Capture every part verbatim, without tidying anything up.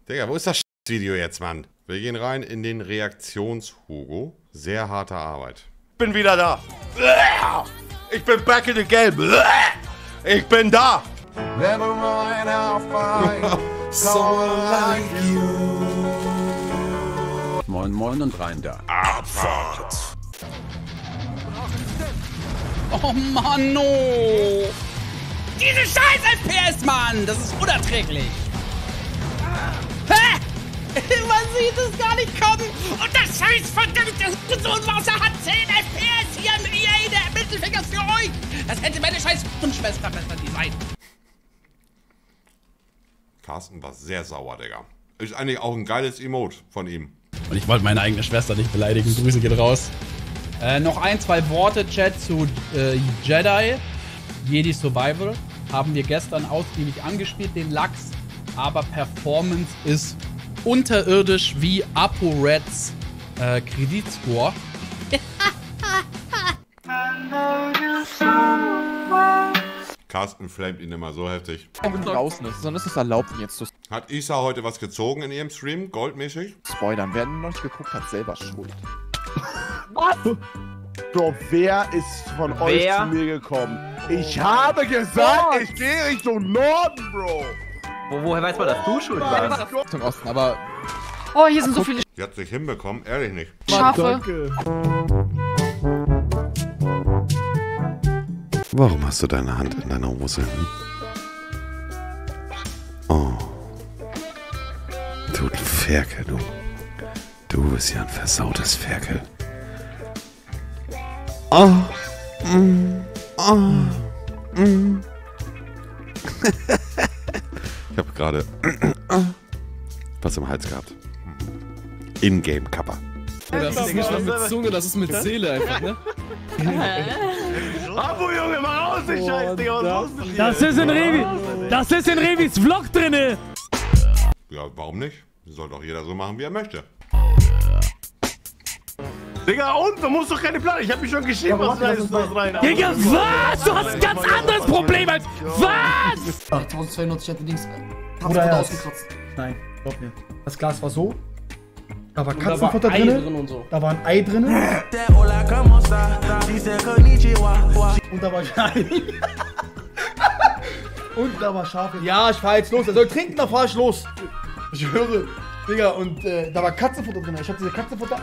Digga, wo ist das Video jetzt, Mann? Wir gehen rein in den Reaktions-Hugo. Sehr harte Arbeit. Ich bin wieder da. Ich bin back in the game. Ich bin da. Never mind, I'll find someone like you. Moin, moin und rein da. Abfahrt. Oh Mann, no! Diese scheiß F P S, Mann! Das ist unerträglich! Hä? Man sieht es gar nicht kommen! Und das scheiß verdammte Sohnwasser hat zehn F P S hier im E A, der Mittelfinger für euch! Das hätte meine scheiß Schwester besser designt. Carsten war sehr sauer, Digga. Ist eigentlich auch ein geiles Emote von ihm. Und ich wollte meine eigene Schwester nicht beleidigen. Grüße geht raus. Äh, noch ein, zwei Worte, Chat, zu äh, Jedi. Jedi Survival. Haben wir gestern ausgiebig angespielt, den Lachs. Aber Performance ist unterirdisch wie ApoReds äh, Kreditscore. Carsten flamet ihn immer so heftig. Draußen ist, sondern ist es erlaubt, ihn jetzt zu Hat Isa heute was gezogen in ihrem Stream? Goldmäßig? spoilern. Wer noch nicht geguckt hat, selber schuld. Was? Bro, wer ist von wer? euch zu mir gekommen? Ich habe gesagt, Gott. ich gehe Richtung Norden, Bro. Wo, woher weiß man, dass du schuld warst? Richtung Osten, aber... Oh, hier sind so viele Die hat sich hinbekommen, ehrlich nicht. Schafe. Warum hast du deine Hand in deiner Hose? Hm? Oh. Du Ferkel, du. Du bist ja ein versautes Ferkel. Oh. Mm. Oh. Mm. Ich habe gerade was im Hals gehabt. In-Game-Kappa. Das ist nicht mal mit Zunge, das ist mit Seele einfach, ne? Abo, Junge, mach raus, ich scheiß Digga, was los mit dir? Das ist in Revi, das ist in Revis Vlog drinne. Ja, warum nicht? Soll doch jeder so machen, wie er möchte. Digga, und? Du musst doch keine Plan. Ich hab mich schon geschrieben, was da ist, was rein. Digga, was? Du hast ein ganz anderes Problem als... Was? achttausendzweihundert hätte Dings... Bruder, ausgekratzt. Nein, glaub mir. Das Glas war so. Da war Und da war Katzenfutter Ei drin. drin und so. Da war ein Ei drin. Und da war Und da war Schafe. Ja, ich fahr jetzt los. Er soll trinken, dann fahr ich los. Ich höre. Digga, und äh, da war Katzenfutter drin. Ich hab diese Katzenfutter.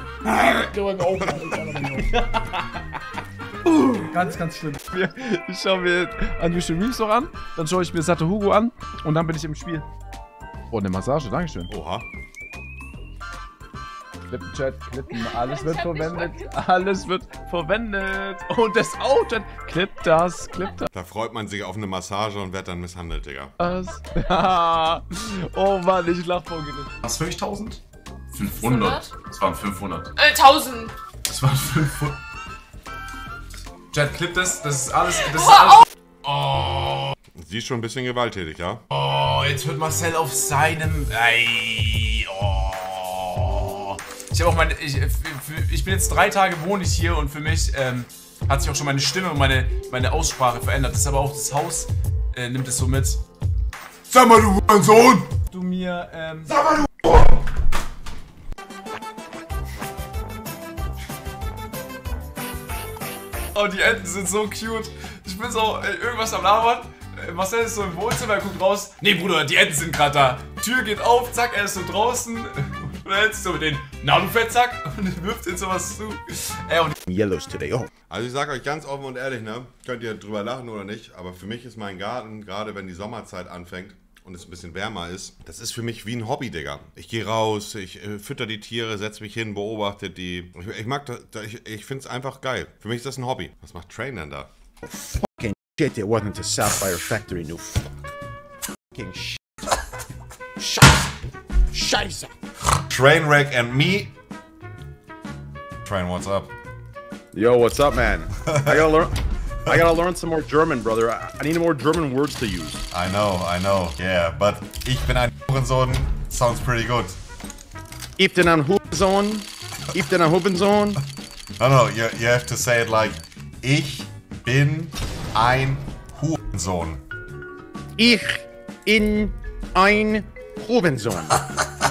Ganz, ganz schlimm. Ich schaue mir Unusual Reeves noch an, dann schaue ich mir Satte Hugo an und dann bin ich im Spiel. Oh, eine Massage, dankeschön. Oha. Klippen, Chat, Klippen, alles wird verwendet, alles wird verwendet. Und das auch, Chat, klipp das, klipp das. Da freut man sich auf eine Massage und wird dann misshandelt, Digga. Oh Mann, ich lach vor Gericht. Was, fünftausend? fünfhundert. Das waren fünfhundert. Äh, tausend. Das waren fünfhundert. Chat, klipp das, das ist alles, das ist alles. Oh. Sie ist schon ein bisschen gewalttätig, ja? Oh, jetzt hört Marcel auf seinem... Ey, oh. Ich habe auch meine... Ich, ich bin jetzt drei Tage wohne ich hier und für mich ähm, hat sich auch schon meine Stimme und meine, meine Aussprache verändert. Das ist aber auch das Haus, äh, nimmt es so mit. Sag mal, du Sohn! Du mir, ähm... Sag mal, du... Oh, die Enten sind so cute. Ich bin so äh, irgendwas am Labern. Äh, Marcel ist so im Wohnzimmer, er guckt raus. Nee, Bruder, die Enten sind gerade da. Tür geht auf, zack, er ist so draußen. Und er hält sich so mit den, na du Fettsack. Und wirft ihm sowas zu. Äh, und Yellows today, oh. Also ich sag euch ganz offen und ehrlich, ne? Könnt ihr drüber lachen oder nicht, aber für mich ist mein Garten, gerade wenn die Sommerzeit anfängt und es ein bisschen wärmer ist, das ist für mich wie ein Hobby, Digga. Ich gehe raus, ich äh, fütter die Tiere, setze mich hin, beobachte die. Ich, ich mag das, ich, ich find's einfach geil. Für mich ist das ein Hobby. Was macht Train denn da? Fucking shit, it wasn't a Sapphire Factory, no fucking shit. Scheiße. Scheiße. Trainwreck and me. Train, what's up? Yo, what's up, man? I gotta learn. I gotta learn some more German, brother. I, I need more German words to use. I know, I know, yeah, but ich bin ein Hurensohn sounds pretty good. Ich bin ein Hurensohn. Ich bin ein Hurensohn. No, no, you, you have to say it like ich bin ein Hurensohn. Ich bin ein Hurensohn.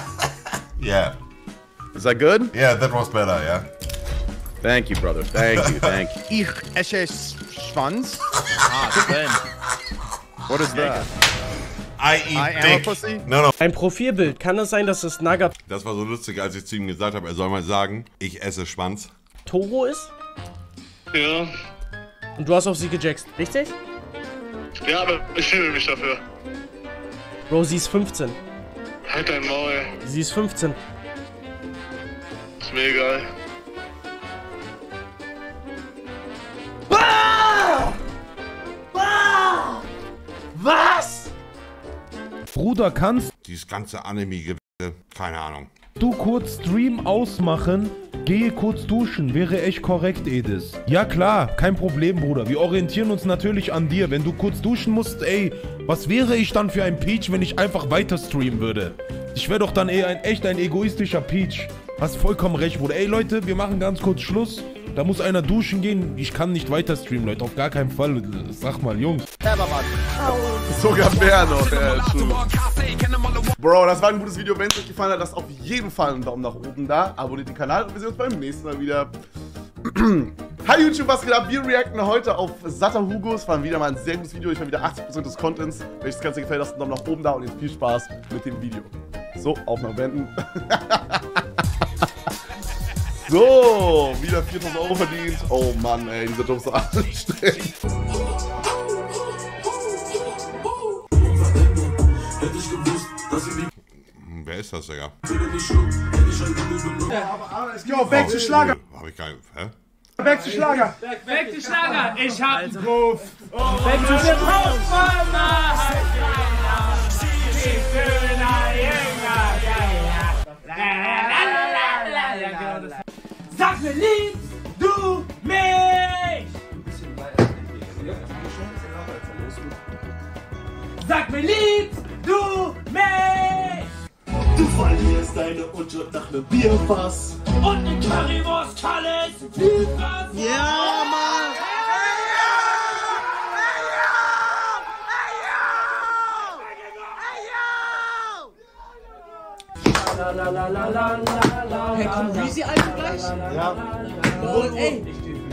Yeah. Is that good? Yeah, that was better, yeah. Thank you, brother. Thank you, thank you. Ich esse Schwanz. Ah, Ben. What is that? I eat I am dick. a pussy? No, no. Ein Profilbild. Kann es sein, dass es Nugget Das war so lustig, als ich zu ihm gesagt habe, er soll mal sagen, ich esse Schwanz. Toro ist? Ja. Und du hast auf sie gejaxt, richtig? Ja, aber ich schäme mich dafür. Bro, sie ist fünfzehn. Halt dein Maul. Sie ist fünfzehn. Ist mir egal. Was? Bruder, kannst Dieses ganze Anime-Gewisse, keine Ahnung. du kurz Stream ausmachen? Gehe kurz duschen, wäre echt korrekt, Edis. Ja klar, kein Problem, Bruder. Wir orientieren uns natürlich an dir. Wenn du kurz duschen musst, ey, was wäre ich dann für ein Peach, wenn ich einfach weiter streamen würde? Ich wäre doch dann eher ein echt ein egoistischer Peach. Hast vollkommen recht, Bruder. Ey, Leute, wir machen ganz kurz Schluss. Da muss einer duschen gehen. Ich kann nicht weiter streamen, Leute. Auf gar keinen Fall. Sag mal, Jungs. Sogar mehr noch. Ja, Bro, das war ein gutes Video. Wenn es euch gefallen hat, lasst auf jeden Fall einen Daumen nach oben da. Abonniert den Kanal und wir sehen uns beim nächsten Mal wieder. Hi YouTube, was geht ab? Wir reacten heute auf Satter Hugo. Es war wieder mal ein sehr gutes Video. Ich war wieder achtzig Prozent des Contents. Wenn euch das Ganze gefällt, lasst einen Daumen nach oben da und jetzt viel Spaß mit dem Video. So, Aufnahme beenden. So, wieder viertausend Euro verdient. Oh Mann, ey, dieser Job ist so anstrengend. Wer ist das, Digga? Jo, back zu Schlager. Hab ich gar nicht. Hä? Back zu Schlager. Back to Schlager. Ich hab einen Groove. Back zu Schlager. Sag mir, liebst du mich? Sag mir, liebst du mich? Du verlierst deine Unschuld nach nem Bierfass. Und ne Currywurst, Kalles, Vielfass. Ja, Mann. Hey, kommt Reezy einfach gleich? Ja. Und ey.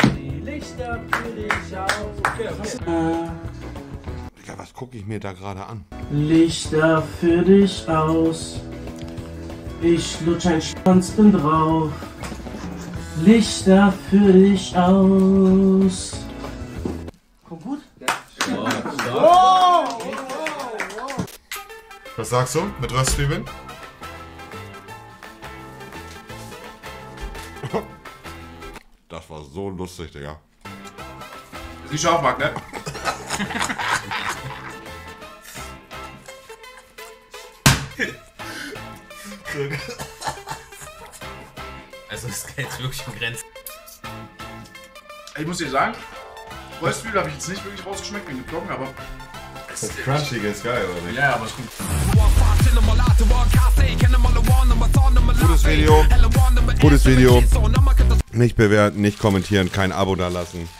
Digga, was gucke ich mir da gerade an? Lichter für dich aus. Ich lutsch ein Schwanz, bin drauf. Lichter für dich aus. Kommt gut? Oh! Was sagst du mit Röstzwiebeln? Das war so lustig, Digga. Ist nicht scharf, Marc, ne? Also es geht wirklich um Grenzen. Ich muss dir sagen, Röstzwiebel habe ich jetzt nicht wirklich rausgeschmeckt wegen den Glocken, aber... Das Crunchy ist geil, oder nicht? Ja, aber ist gut. Gutes Video. Gutes Video. Nicht bewerten, nicht kommentieren, kein Abo da lassen.